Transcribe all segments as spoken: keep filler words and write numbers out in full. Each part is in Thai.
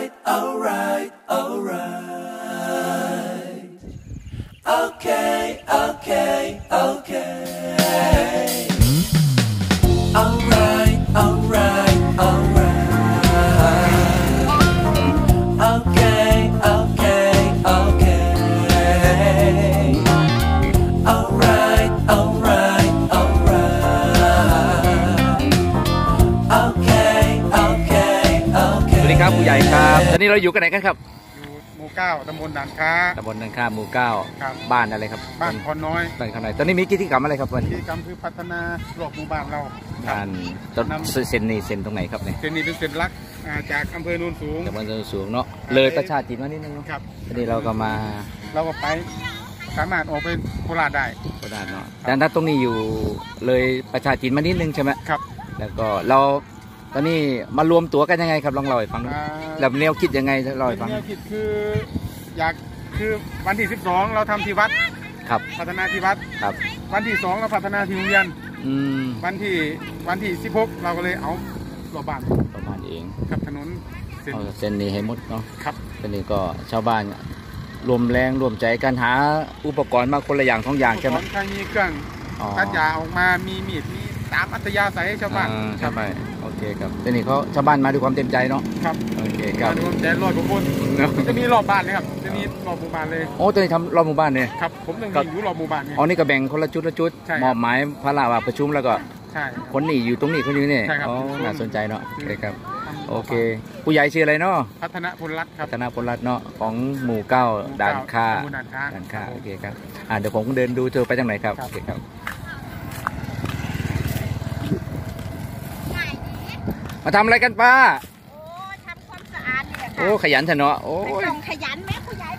alright alright alright okay okay okay alright alright alright okay okay okay alright alright alright okay okay okay สวัสดีครับผู้ใหญ่ครับตอนนี้เราอยู่กันไหนกันครับอยู่หมู่เก้าตำบลด่านค้าตำบลด่านค้าหมู่เก้าครับบ้านอะไรครับบ้านพรน้อยบ้านข้างในตอนนี้มีกิจกรรมอะไรครับวันกินี้จกรรมคือพัฒนารอบหมู่บ้านเรางานต้นเซนนี่เซนตรงไหนครับเนี่ยเส้นนี้เป็นเส้นหลักอ่าจากอำเภอโนนสูงจากอำเภอโนนสูงเนาะเลยประชาจีนมานิดนึงเนาะครับวันนี้เราก็มาเราก็ไปสามารถออกไปโคราชได้โคราชเนาะแต่ถ้าตรงนี้อยู่เลยประชาจีนมานิดนึงใช่ไหมครับแล้วก็เราตอนนี้มารวมตัวกันยังไงครับลองเล่าให้ฟังหน่อยแล้วแนวคิดยังไงเล่าให้ฟังแนวคิดคืออยากคือวันที่สิบสองเราทำที่วัดครับพัฒนาที่วัดครับวันที่สองเราพัฒนาที่โรงเรียนอืมวันที่วันที่สิบหกเราก็เลยเอารอบบ้านรอบบ้านเองกับถนนเส้นเส้นนี้ให้หมดเนาะครับเส้นนี้ก็ชาวบ้านรวมแรงรวมใจกันหาอุปกรณ์มาคนละอย่างสองอย่างใช่ไหมใครมีเครื่องตัดหญ้าออกมามีมีดมีตามอัธยาศัยชาวบ้านใช่ไหมโอเคครับเส้นนี้เขาชาวบ้านมาด้วยความเต็มใจเนาะครับโอเคครับมาด้วยความใจรอดทุกคนจะมีรอบบ้านเลยครับจะมีรอบหมู่บ้านเลยโอ้ตอนนี้ทำรอบหมู่บ้านเนี่ยครับผมต้องอยู่รอบหมู่บ้านอ๋อนี่ก็แบ่งคนละจุดละจุดมอบหมายพระราว่าประชุมแล้วก็ใช่คนนี้อยู่ตรงนี้คนนี้นี่อ๋อน่าสนใจเนาะโอเคครับโอเคผู้ใหญ่ชื่ออะไรเนาะพัฒนาพลรัตน์ครับพัฒนาพลรัตน์เนาะของหมู่เก้าด่านค้าด่านค้าโอเคครับอ่าเดี๋ยวผมเดินดูเธอไปทางไหนครับโอเคครับมาทำอะไรกันป้าโอ้ทำความสะอาดเนี่ยค่ะโอ้ขยันเถอะเนาะโอ้ยขยันแม่ผู้ใหญ่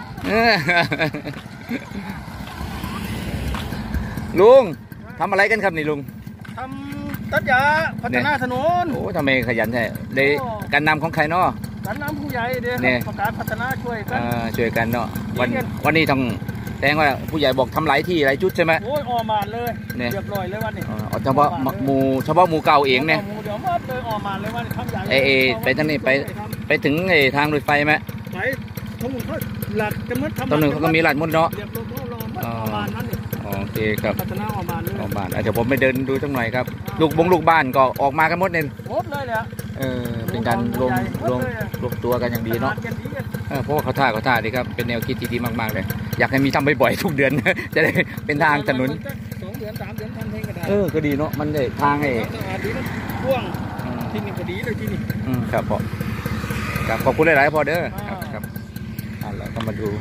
ลุงทำอะไรกันครับนี่ลุงทำตัดหญ้าพัฒนาถนนโอ้ทำไมขยันแท้เลยการนำของใครเนาะการนำผู้ใหญ่เด้อประกาศพัฒนาช่วยกันช่วยกันเนาะวันวันนี้ต้องแจ้งว่าผู้ใหญ่บอกทำหลายที่หลายจุดใช่ไหมโอ้ยออกมาเลยเรียบร้อยเลยวันนี้เฉพาะหมู่เฉพาะหมู่เก่าเองเนี่ยเดี๋ยวมาเลยออกมาเลยวันนี้ทำใหญ่เอไปทางนี้ไปไปถึงไอ้ทางรถไฟไหมไปทั้งหมดเขาหลัดกันหมดตอนหนึ่งก็มีหลัดมุดเนาะโอเคครับพัฒนาออกมาเลยออกมาเดี๋ยวผมไปเดินดูสักหน่อยครับลูกบงลูกบ้านก็ออกมากันหมดเนี่ยหมดเลยเลยเออเป็นการรวมรวมรวมตัวกันอย่างดีเนาะเพราะว่าเขาท่าเขาท่าดีครับเป็นแนวคิดที่ดีมากๆเลยอยากให้มีทำบ่อยๆทุกเดือนจะได้เป็นทางถนนสองเดือนสามเดือนทำเองก็ได้เออก็ดีเนาะมันได้ทางให้พ่วงที่นี่ก็ดีเลยที่นี่ครับพ่อครับขอบคุณหลายๆพ่อเด้อครับครับอ่าแล้วก็มาดู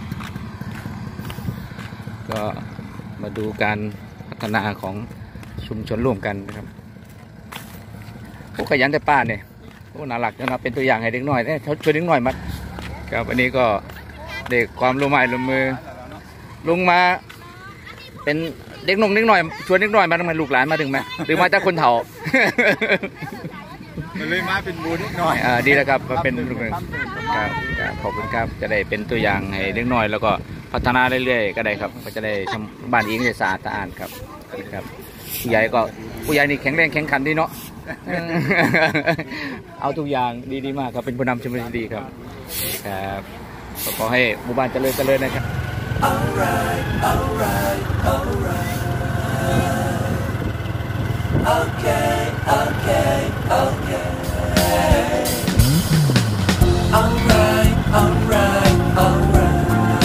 ก็มาดูการพัฒนาของชุมชนร่วมกันนะครับพวกขยันแต่ป้าเนี่ยโอ้น่ารักนะเป็นตัวอย่างให้เด็กน้อยเนี่ยช่วยเด็กน้อยมาครับวันนี้ก็เด็กความรู้ใหม่ลงมือลงมาเป็นเด็กนงเด็กน้อยชวนเด็กน้อยมาทำไมลูกหลานมาถึงไหมหรือมาจากคนเฒ่าเลยมาเป็นบูนิดหน่อยอ่าดีแล้วครับมาเป็นลูกหนึ่งครับขอบคุณครับจะได้เป็นตัวอย่างให้เด็กน้อยแล้วก็พัฒนาเรื่อยๆก็ได้ครับก็จะได้ทำบ้านเองได้สะอาดสะอาดครับครับผู้ใหญ่ก็ผู้ใหญ่นี่แข็งแรงแข็งขันดีเนาะเอาทุกอย่างดีดีมากครับเป็นผู้นำชุมชนดีครับครับขอให้หมู่บ้านเจริญเจริญนะครับ alright alright alright okay okay okay alright alright alright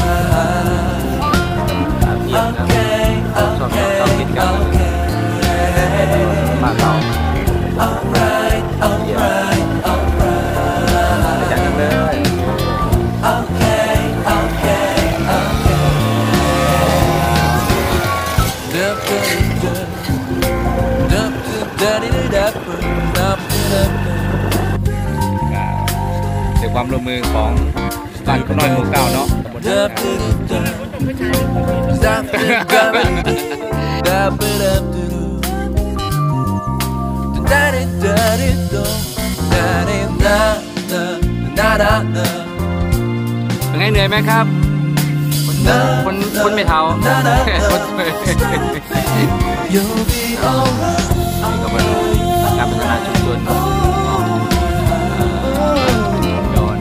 okay okay okay มาเรา alright alright alright อยากกันเลย okay okay okay dup dup dup dup dup dup ในความร่วมมือของบ้านขน้อยหมู่เก้าเนาะเป็นไงเหนื่อยไหมครับคนคนไม่เท่านี่ก็เป็นการพัฒนาชุมชนย้อน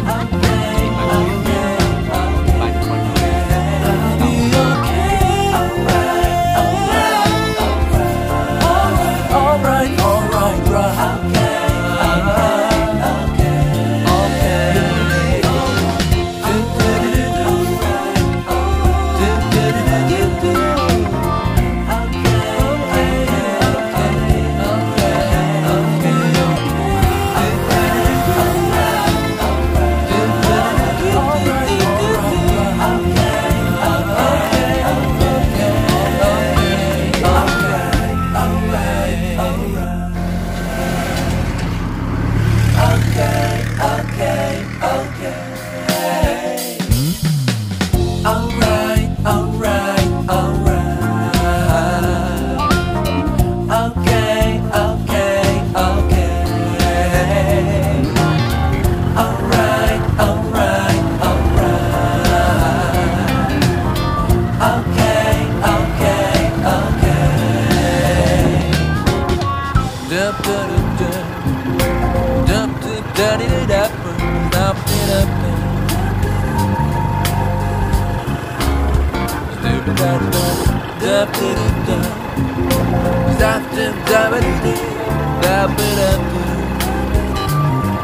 da di da da da da da da da da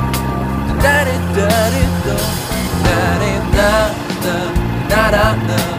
da da da da